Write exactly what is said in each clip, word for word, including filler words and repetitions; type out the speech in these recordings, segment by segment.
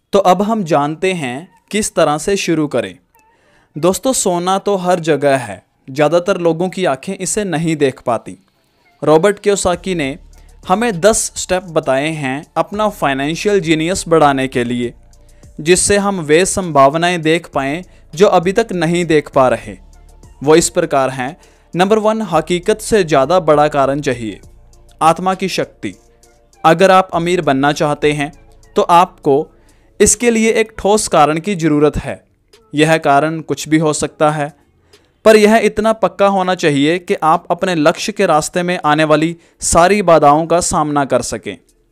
तो अब हम जानते हैं किस तरह से शुरू करें। दोस्तों, सोना तो हर जगह है, ज़्यादातर लोगों की आंखें इसे नहीं देख पाती। रॉबर्ट कियोसाकी ने हमें दस स्टेप बताए हैं अपना फाइनेंशियल जीनियस बढ़ाने के लिए, जिससे हम वे संभावनाएं देख पाएँ जो अभी तक नहीं देख पा रहे। वो इस प्रकार हैं। नंबर वन, हकीकत से ज़्यादा बड़ा कारण चाहिए। आत्मा की शक्ति। अगर आप अमीर बनना चाहते हैं तो आपको इसके लिए एक ठोस कारण की ज़रूरत है। यह कारण कुछ भी हो सकता है, पर यह इतना पक्का होना चाहिए कि आप अपने लक्ष्य के रास्ते में आने वाली सारी बाधाओं का सामना कर सकें।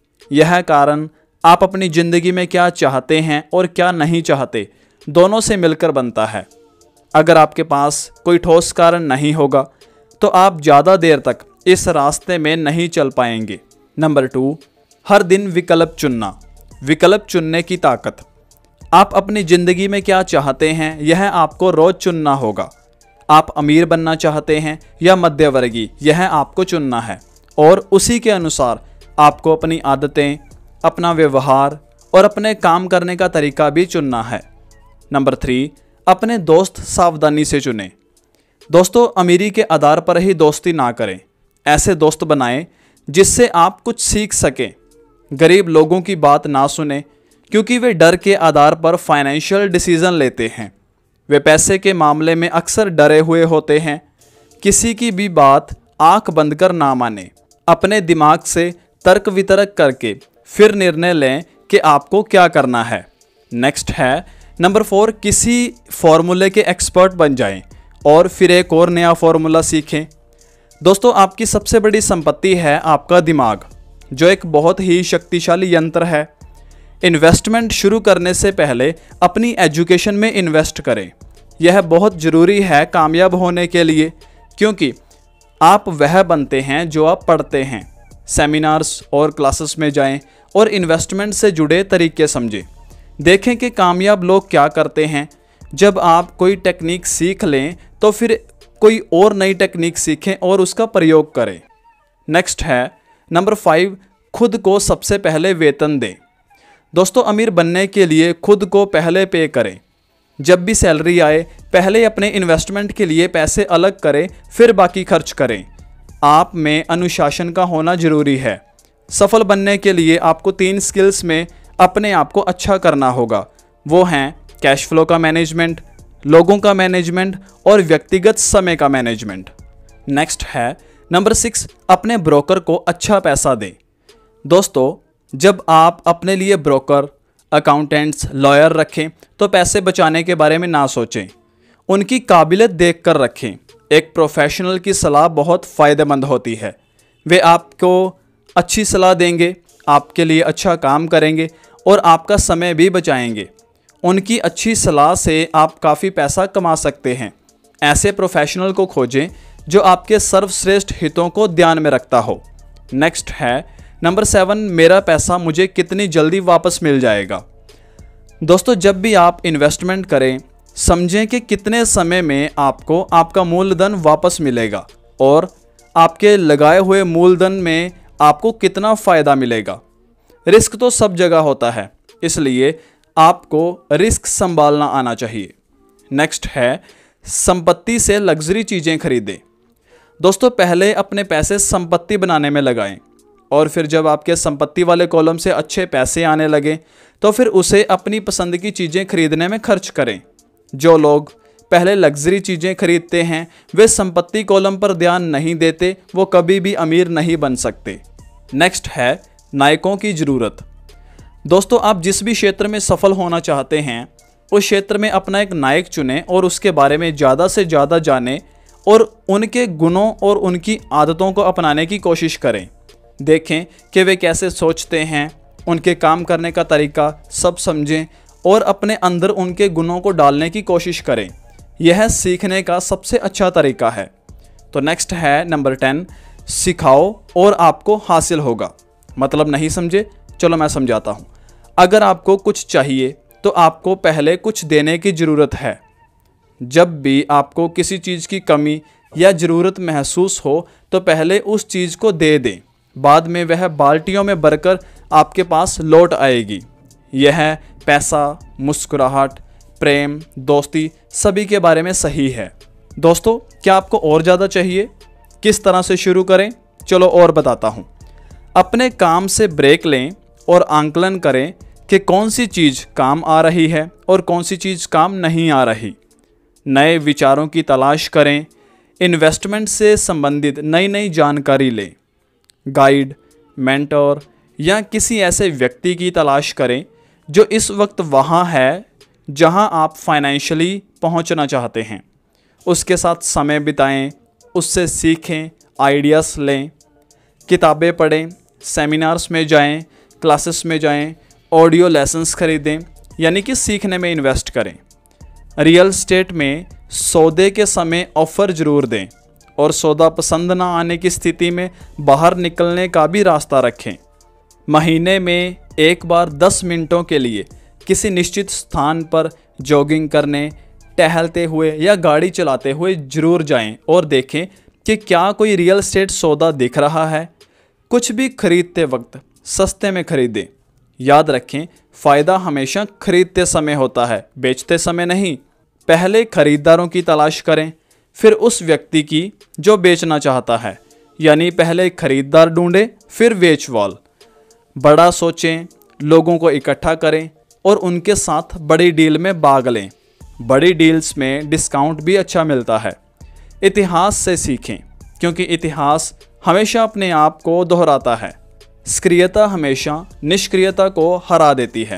यह कारण आप अपनी ज़िंदगी में क्या चाहते हैं और क्या नहीं चाहते, दोनों से मिलकर बनता है। अगर आपके पास कोई ठोस कारण नहीं होगा तो आप ज़्यादा देर तक इस रास्ते में नहीं चल पाएंगे। नंबर टू, हर दिन विकल्प चुनना। विकल्प चुनने की ताकत। आप अपनी ज़िंदगी में क्या चाहते हैं यह आपको रोज़ चुनना होगा। आप अमीर बनना चाहते हैं या मध्यवर्गीय, यह आपको चुनना है और उसी के अनुसार आपको अपनी आदतें, अपना व्यवहार और अपने काम करने का तरीका भी चुनना है। नंबर थ्री, अपने दोस्त सावधानी से चुनें। दोस्तों, अमीरी के आधार पर ही दोस्ती ना करें। ऐसे दोस्त बनाएं जिससे आप कुछ सीख सकें। गरीब लोगों की बात ना सुने, क्योंकि वे डर के आधार पर फाइनेंशियल डिसीजन लेते हैं। वे पैसे के मामले में अक्सर डरे हुए होते हैं। किसी की भी बात आंख बंद कर ना माने। अपने दिमाग से तर्क वितर्क करके फिर निर्णय लें कि आपको क्या करना है। नेक्स्ट है नंबर फोर, किसी फॉर्मूले के एक्सपर्ट बन जाएं और फिर एक और नया फॉर्मूला सीखें। दोस्तों, आपकी सबसे बड़ी संपत्ति है आपका दिमाग, जो एक बहुत ही शक्तिशाली यंत्र है। इन्वेस्टमेंट शुरू करने से पहले अपनी एजुकेशन में इन्वेस्ट करें। यह बहुत ज़रूरी है कामयाब होने के लिए, क्योंकि आप वह बनते हैं जो आप पढ़ते हैं। सेमिनार्स और क्लासेस में जाएं और इन्वेस्टमेंट से जुड़े तरीके समझें। देखें कि कामयाब लोग क्या करते हैं। जब आप कोई टेक्निक सीख लें तो फिर कोई और नई टेक्निक सीखें और उसका प्रयोग करें। नेक्स्ट है नंबर फाइव, खुद को सबसे पहले वेतन दें। दोस्तों, अमीर बनने के लिए खुद को पहले पे करें। जब भी सैलरी आए पहले अपने इन्वेस्टमेंट के लिए पैसे अलग करें, फिर बाकी खर्च करें। आप में अनुशासन का होना जरूरी है। सफल बनने के लिए आपको तीन स्किल्स में अपने आप को अच्छा करना होगा। वो हैं कैश फ्लो का मैनेजमेंट, लोगों का मैनेजमेंट और व्यक्तिगत समय का मैनेजमेंट। नेक्स्ट है नंबर सिक्स, अपने ब्रोकर को अच्छा पैसा दें। दोस्तों, जब आप अपने लिए ब्रोकर, अकाउंटेंट्स, लॉयर रखें तो पैसे बचाने के बारे में ना सोचें, उनकी काबिलियत देखकर रखें। एक प्रोफेशनल की सलाह बहुत फ़ायदेमंद होती है। वे आपको अच्छी सलाह देंगे, आपके लिए अच्छा काम करेंगे और आपका समय भी बचाएंगे। उनकी अच्छी सलाह से आप काफ़ी पैसा कमा सकते हैं। ऐसे प्रोफेशनल को खोजें जो आपके सर्वश्रेष्ठ हितों को ध्यान में रखता हो। नेक्स्ट है नंबर सेवन, मेरा पैसा मुझे कितनी जल्दी वापस मिल जाएगा। दोस्तों, जब भी आप इन्वेस्टमेंट करें समझें कि कितने समय में आपको आपका मूलधन वापस मिलेगा और आपके लगाए हुए मूलधन में आपको कितना फ़ायदा मिलेगा। रिस्क तो सब जगह होता है, इसलिए आपको रिस्क संभालना आना चाहिए। नेक्स्ट है संपत्ति से लग्जरी चीज़ें खरीदें। दोस्तों, पहले अपने पैसे संपत्ति बनाने में लगाएं और फिर जब आपके संपत्ति वाले कॉलम से अच्छे पैसे आने लगे तो फिर उसे अपनी पसंद की चीज़ें खरीदने में खर्च करें। जो लोग पहले लग्जरी चीज़ें खरीदते हैं वे संपत्ति कॉलम पर ध्यान नहीं देते, वो कभी भी अमीर नहीं बन सकते। नेक्स्ट है नायकों की ज़रूरत। दोस्तों, आप जिस भी क्षेत्र में सफल होना चाहते हैं उस क्षेत्र में अपना एक नायक चुनें और उसके बारे में ज़्यादा से ज़्यादा जानें और उनके गुणों और उनकी आदतों को अपनाने की कोशिश करें। देखें कि वे कैसे सोचते हैं, उनके काम करने का तरीका सब समझें और अपने अंदर उनके गुणों को डालने की कोशिश करें। यह सीखने का सबसे अच्छा तरीका है। तो नेक्स्ट है नंबर टेन, सिखाओ और आपको हासिल होगा। मतलब नहीं समझे? चलो मैं समझाता हूँ। अगर आपको कुछ चाहिए तो आपको पहले कुछ देने की ज़रूरत है। जब भी आपको किसी चीज़ की कमी या ज़रूरत महसूस हो तो पहले उस चीज़ को दे दें, बाद में वह बाल्टियों में भरकर आपके पास लौट आएगी। यह पैसा, मुस्कुराहट, प्रेम, दोस्ती सभी के बारे में सही है। दोस्तों, क्या आपको और ज़्यादा चाहिए? किस तरह से शुरू करें? चलो और बताता हूँ। अपने काम से ब्रेक लें और आंकलन करें कि कौन सी चीज़ काम आ रही है और कौन सी चीज़ काम नहीं आ रही। नए विचारों की तलाश करें। इन्वेस्टमेंट से संबंधित नई नई जानकारी लें। गाइड, मेंटर या किसी ऐसे व्यक्ति की तलाश करें जो इस वक्त वहाँ है जहाँ आप फाइनेंशियली पहुँचना चाहते हैं। उसके साथ समय बिताएं, उससे सीखें, आइडियाज़ लें, किताबें पढ़ें, सेमिनार्स में जाएं, क्लासेस में जाएं, ऑडियो लेसन्स खरीदें, यानी कि सीखने में इन्वेस्ट करें। रियल एस्टेट में सौदे के समय ऑफ़र ज़रूर दें और सौदा पसंद ना आने की स्थिति में बाहर निकलने का भी रास्ता रखें। महीने में एक बार दस मिनटों के लिए किसी निश्चित स्थान पर जॉगिंग करने, टहलते हुए या गाड़ी चलाते हुए ज़रूर जाएं और देखें कि क्या कोई रियल एस्टेट सौदा दिख रहा है। कुछ भी खरीदते वक्त सस्ते में खरीदें। याद रखें, फ़ायदा हमेशा खरीदते समय होता है, बेचते समय नहीं। पहले खरीदारों की तलाश करें, फिर उस व्यक्ति की जो बेचना चाहता है, यानी पहले खरीदार ढूंढें फिर बेचवाल। बड़ा सोचें, लोगों को इकट्ठा करें और उनके साथ बड़ी डील में भाग लें। बड़ी डील्स में डिस्काउंट भी अच्छा मिलता है। इतिहास से सीखें, क्योंकि इतिहास हमेशा अपने आप को दोहराता है। सक्रियता हमेशा निष्क्रियता को हरा देती है।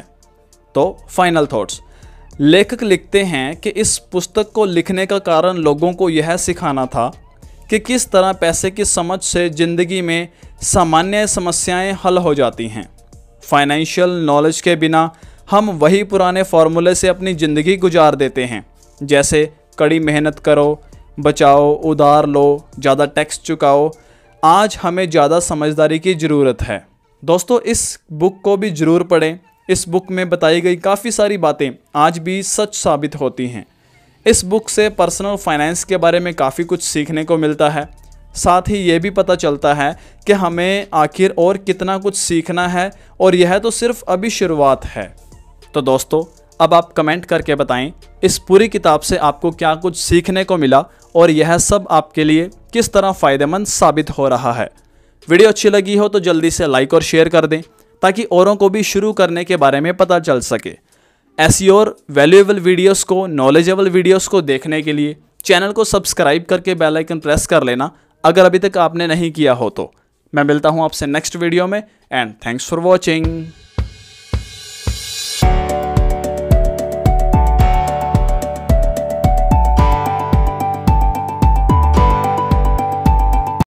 तो फाइनल थॉट्स। लेखक लिखते हैं कि इस पुस्तक को लिखने का कारण लोगों को यह सिखाना था कि किस तरह पैसे की समझ से ज़िंदगी में सामान्य समस्याएं हल हो जाती हैं। फाइनेंशियल नॉलेज के बिना हम वही पुराने फार्मूले से अपनी ज़िंदगी गुजार देते हैं, जैसे कड़ी मेहनत करो, बचाओ, उधार लो, ज़्यादा टैक्स चुकाओ। आज हमें ज़्यादा समझदारी की ज़रूरत है। दोस्तों, इस बुक को भी ज़रूर पढ़ें। इस बुक में बताई गई काफ़ी सारी बातें आज भी सच साबित होती हैं। इस बुक से पर्सनल फाइनेंस के बारे में काफ़ी कुछ सीखने को मिलता है। साथ ही ये भी पता चलता है कि हमें आखिर और कितना कुछ सीखना है, और यह तो सिर्फ अभी शुरुआत है। तो दोस्तों, अब आप कमेंट करके बताएं इस पूरी किताब से आपको क्या कुछ सीखने को मिला और यह सब आपके लिए किस तरह फ़ायदेमंद साबित हो रहा है। वीडियो अच्छी लगी हो तो जल्दी से लाइक और शेयर कर दें, ताकि औरों को भी शुरू करने के बारे में पता चल सके। ऐसी और वैल्यूएबल वीडियोस को, नॉलेजेबल वीडियोस को देखने के लिए चैनल को सब्सक्राइब करके बेल आइकन प्रेस कर लेना, अगर अभी तक आपने नहीं किया हो तो। मैं मिलता हूँ आपसे नेक्स्ट वीडियो में, एंड थैंक्स फॉर वॉचिंग।